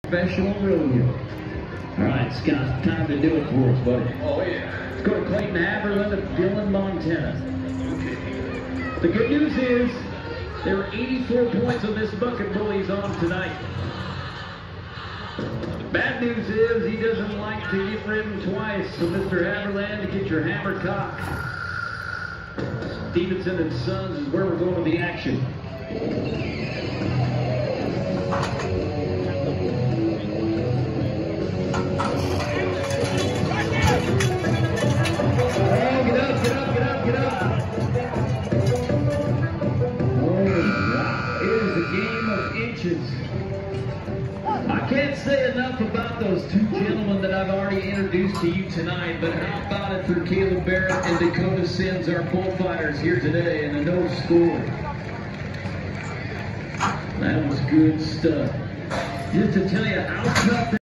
Professional rodeo. All right, Scott, time to do it for us, buddy. Oh, yeah. Let's go to Clayton Haberlin of Dillon, Montana. The good news is there were 84 points on this bucket bullies on tonight. The bad news is he doesn't like to get ridden twice, so Mr. Haberlin, to get your hammer cocked. Stevenson and Sons is where we're going to the action. I can't say enough about those two gentlemen that I've already introduced to you tonight, but how about it for Caleb Barrett and Dakota Sims, our bullfighters here today, and a no score. That was good stuff. Just to tell you how tough